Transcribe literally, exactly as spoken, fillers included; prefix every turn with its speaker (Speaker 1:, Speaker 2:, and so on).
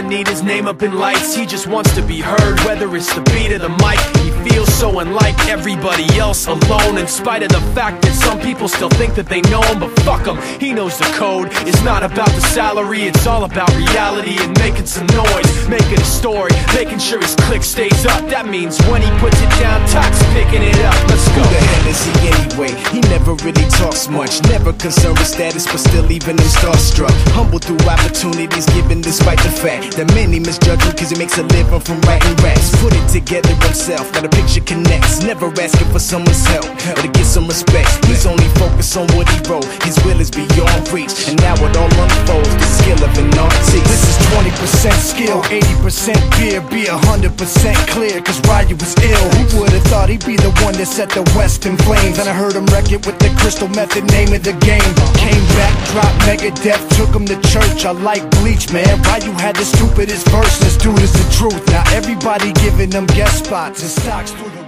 Speaker 1: doesn't need his name up in lights, he just wants to be heard, whether it's the beat or the mic. He feels so unlike everybody else, alone, in spite of the fact that some people still think that they know him. But fuck him, he knows the code. It's not about the salary, it's all about reality and making some noise, making a story, making sure his click stays up. That means when he puts it down, Tox picking it up. Let's go.
Speaker 2: Who the hell is he anyway? He never really talks much, never concerned with status, but still even him starstruck. Humble through opportunities given despite the fact that many misjudge him cause he makes a living from writing raps. Put it together himself, now the picture connects, never asking for someone's help or to get some respect. He's only focused on what he wrote, his will is beyond reach, and now it all unfolds, the skill of an artist.
Speaker 3: This is twenty percent skill, eighty percent fear, be a hundred percent clear, cause Ryu was ill. Who would've thought he'd be the one that set the West in flames? And I heard him wreck it with the Crystal Method, name of the game. Came back, dropped Megadeth, took him to church. I like Bleach, man. Ryu had the stupidest verse, this dude is the truth. Now everybody giving them guest spots and stocks through the